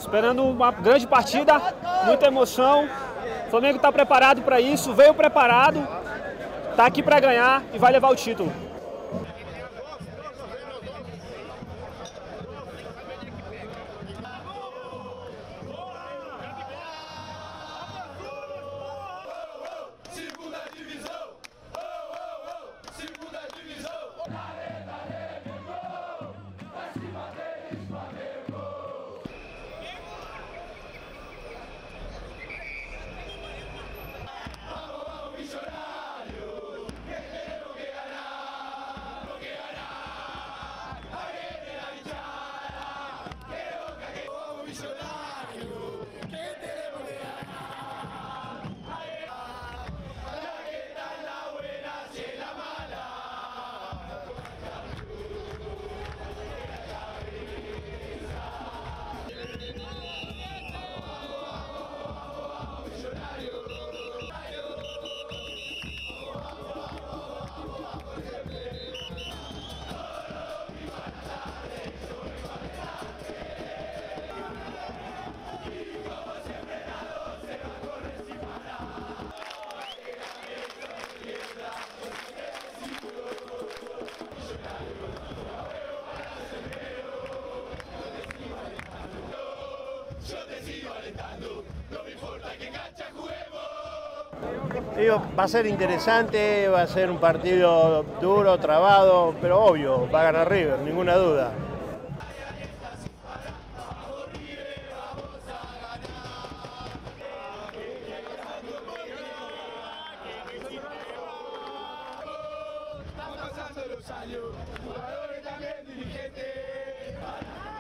Esperando uma grande partida, muita emoção. O Flamengo está preparado para isso, veio preparado, está aqui para ganhar e vai levar o título. Va a ser interesante, va a ser un partido duro, trabado, pero obvio, va a ganar River, ninguna duda. Van pasando los años, jugadores también dirigentes.